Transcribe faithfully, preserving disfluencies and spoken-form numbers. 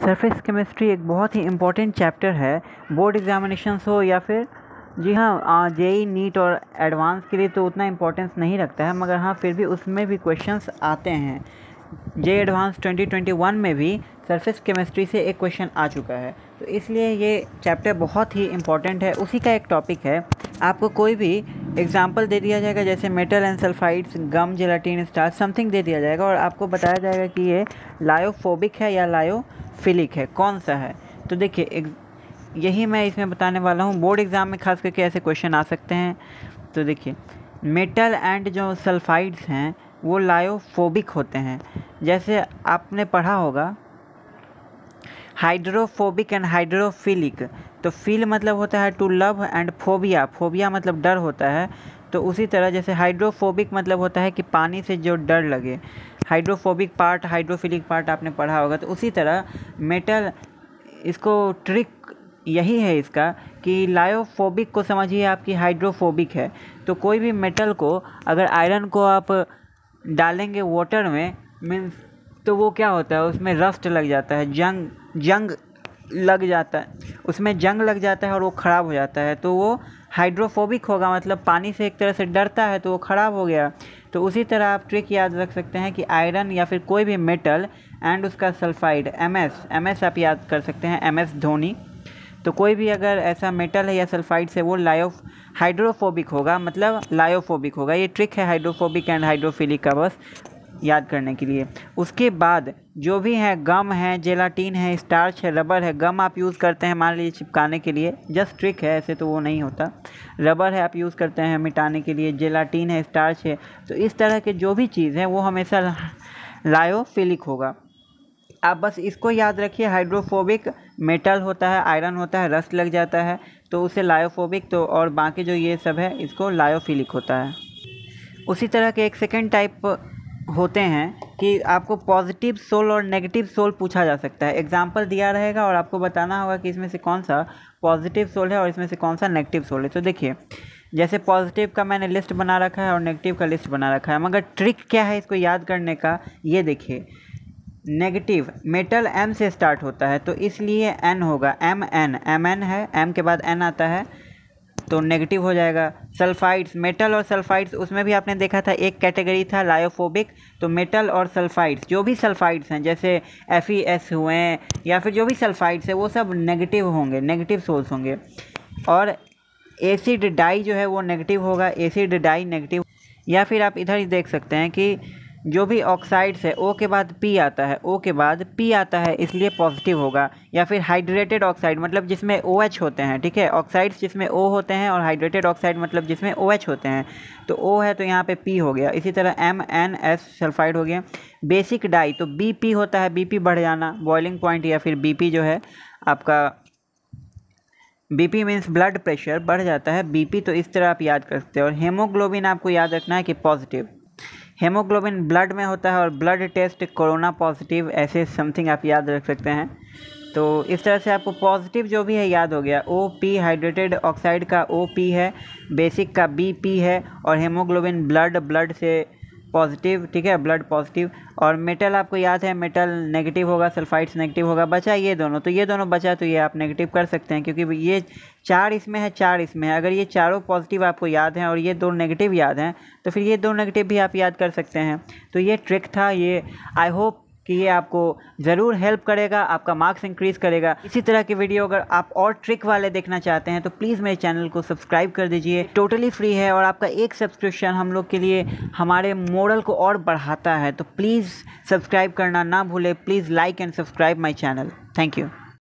Surface chemistry एक बहुत ही इम्पॉर्टेंट चैप्टर है, बोर्ड एग्जामिनेशंस हो या फिर जी हाँ जेई नीट और एडवांस के लिए तो उतना इम्पोर्टेंस नहीं रखता है, मगर हाँ फिर भी उसमें भी क्वेश्चंस आते हैं। J advance twenty twenty one में भी सरफेस केमिस्ट्री से एक क्वेश्चन आ चुका है, तो इसलिए ये चैप्टर बहुत ही इम्पॉर्टेंट है। उसी का एक टॉपिक है। आपको कोई भी एग्जाम्पल दे दिया जाएगा, जैसे metal and sulphides, gum, gelatin, starch, something दे दिया जाएगा और आपको बताया जाएगा कि ये लायोफोबिक है या लायोफिलिक है, कौन सा है। तो देखिए यही मैं इसमें बताने वाला हूँ। बोर्ड एग्ज़ाम में खास करके ऐसे क्वेश्चन आ सकते हैं। तो देखिए मेटल एंड जो सल्फाइड्स हैं वो लायोफोबिक होते हैं। जैसे आपने पढ़ा होगा हाइड्रोफोबिक एंड हाइड्रोफिलिक। तो फील मतलब होता है to love and phobia, phobia मतलब डर होता है। तो उसी तरह जैसे हाइड्रोफोबिक मतलब होता है कि पानी से जो डर लगे, हाइड्रोफोबिक पार्ट हाइड्रोफिलिक पार्ट आपने पढ़ा होगा। तो उसी तरह मेटल, इसको ट्रिक यही है इसका कि लायोफोबिक को समझिए आपकी हाइड्रोफोबिक है। तो कोई भी मेटल को अगर आयरन को आप डालेंगे वाटर में, मीन्स तो वो क्या होता है, उसमें रस्ट लग जाता है, जंग जंग लग जाता है, उसमें जंग लग जाता है और वो ख़राब हो जाता है। तो वो हाइड्रोफोबिक होगा, मतलब पानी से एक तरह से डरता है तो वो ख़राब हो गया। तो उसी तरह आप ट्रिक याद रख सकते हैं कि आयरन या फिर कोई भी मेटल एंड उसका sulphide M S M S आप याद कर सकते हैं, एम एस धोनी। तो कोई भी अगर ऐसा मेटल है या सल्फाइड से वो लायो हाइड्रोफोबिक होगा, मतलब लायोफोबिक होगा। ये ट्रिक है हाइड्रोफोबिक एंड हाइड्रोफिलिक का, बस याद करने के लिए। उसके बाद जो भी है, गम है, जेलाटिन है, स्टार्च है, रबर है। गम आप यूज़ करते हैं मान लीजिए चिपकाने के लिए, जस्ट ट्रिक है, ऐसे तो वो नहीं होता। रबर है आप यूज़ करते हैं मिटाने के लिए, जेलाटिन है, स्टार्च है। तो इस तरह के जो भी चीज़ है वो हमेशा लायोफिलिक होगा। आप बस इसको याद रखिए, हाइड्रोफोबिक मेटल होता है, आयरन होता है, रस्ट लग जाता है तो उसे लायोफोबिक, तो और बाकी जो ये सब है इसको लायोफिलिक होता है। उसी तरह के एक सेकेंड टाइप होते हैं कि आपको पॉजिटिव सोल और नेगेटिव सोल पूछा जा सकता है। एग्जाम्पल दिया रहेगा और आपको बताना होगा कि इसमें से कौन सा पॉजिटिव सोल है और इसमें से कौन सा नेगेटिव सोल है। तो देखिए जैसे पॉजिटिव का मैंने लिस्ट बना रखा है और नेगेटिव का लिस्ट बना रखा है, मगर ट्रिक क्या है इसको याद करने का, ये देखिए नेगेटिव मेटल एम से स्टार्ट होता है तो इसलिए एन होगा, एम एन, एम एन है, एम के बाद एन आता है तो नेगेटिव हो जाएगा। सल्फाइड्स, मेटल और सल्फाइड्स, उसमें भी आपने देखा था एक कैटेगरी था लायोफोबिक। तो मेटल और सल्फाइड्स, जो भी सल्फाइड्स हैं जैसे एफ ई एस हुए या फिर जो भी सल्फाइड्स है वो सब नेगेटिव होंगे, नेगेटिव सोल्स होंगे। और एसिड डाई जो है वो नेगेटिव होगा, एसिड डाई नेगेटिव। या फिर आप इधर ही देख सकते हैं कि जो भी ऑक्साइड्स है ओ के बाद पी आता है, ओ के बाद पी आता है इसलिए पॉजिटिव होगा। या फिर हाइड्रेटेड ऑक्साइड मतलब जिसमें ओ एच होते हैं, ठीक है, ऑक्साइड्स जिसमें ओ होते हैं और हाइड्रेटेड ऑक्साइड मतलब जिसमें ओ एच होते हैं। तो ओ है तो यहाँ पे पी हो गया। इसी तरह एम एन एस सल्फाइड हो गया। बेसिक डाई तो बी पी होता है, बी पी बढ़ जाना, बॉइलिंग पॉइंट, या फिर बी पी जो है आपका, B P means blood pressure बढ़ जाता है, बी पी। तो इस तरह आप याद कर सकते हैं। और हेमोग्लोबिन आपको याद रखना है कि पॉजिटिव, हेमोग्लोबिन ब्लड में होता है और ब्लड टेस्ट कोरोना पॉजिटिव, ऐसे समथिंग आप याद रख सकते हैं। तो इस तरह से आपको पॉजिटिव जो भी है याद हो गया। ओ पी हाइड्रेटेड ऑक्साइड का ओ पी है, बेसिक का बी पी है, और हेमोग्लोबिन ब्लड, ब्लड से पॉजिटिव, ठीक है, ब्लड पॉजिटिव। और मेटल आपको याद है, मेटल नेगेटिव होगा, सल्फाइड्स नेगेटिव होगा। बचा ये दोनों, तो ये दोनों बचा तो ये आप नेगेटिव कर सकते हैं क्योंकि ये चार इसमें है, चार इसमें है। अगर ये चारों पॉजिटिव आपको याद हैं और ये दो नेगेटिव याद हैं तो फिर ये दो नेगेटिव भी आप याद कर सकते हैं। तो ये ट्रिक था। ये आई होप कि ये आपको ज़रूर हेल्प करेगा, आपका मार्क्स इंक्रीज़ करेगा। इसी तरह के वीडियो अगर आप और ट्रिक वाले देखना चाहते हैं तो प्लीज़ मेरे चैनल को सब्सक्राइब कर दीजिए, टोटली फ्री है। और आपका एक सब्सक्रिप्शन हम लोग के लिए हमारे मोरल को और बढ़ाता है। तो प्लीज़ सब्सक्राइब करना ना भूले, please like and subscribe my channel. Thank you.